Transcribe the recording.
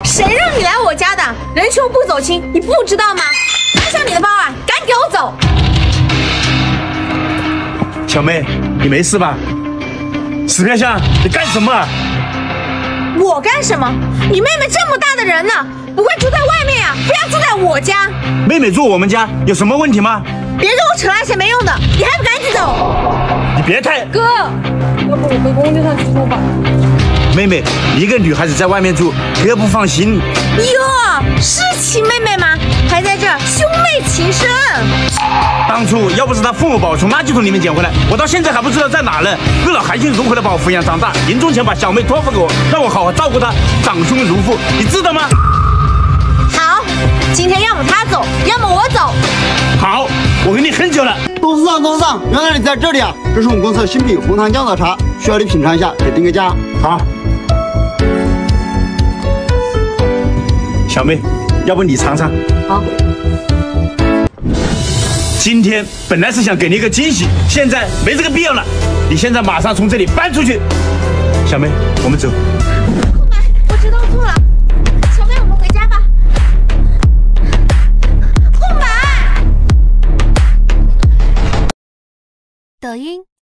谁让你来我家的？人穷不走亲，你不知道吗？拿上你的包啊，赶紧给我走！ 小妹，你没事吧？死面相，你干什么啊？ 我干什么？你妹妹这么大的人了，不会住在外面呀？不要住在我家。 妹妹住我们家有什么问题吗？ 别跟我扯那些没用的，你还不赶紧走！ 你别太…… 哥，要不我回工地上去住吧。 妹妹，一个女孩子在外面住，哥不放心。 哟，是亲妹妹吗？还在这儿兄妹情深。 当初要不是他父母把我从垃圾桶里面捡回来，我到现在还不知道在哪呢。为了含辛茹苦的把我抚养长大，临终前把小妹托付给我，让我好好照顾她，长兄如父，你知道吗？ 好，今天要么他走，要么我走。 好，我跟你很久了。 董事长，原来你在这里啊！这是我们公司的新品红糖酱枣茶，需要你品尝一下，给定个价。 好，小妹，要不你尝尝？ 好。 今天本来是想给你一个惊喜，现在没这个必要了。你现在马上从这里搬出去。小妹，我们走。 空白，我知道错了。小妹，我们回家吧。空白。 抖音。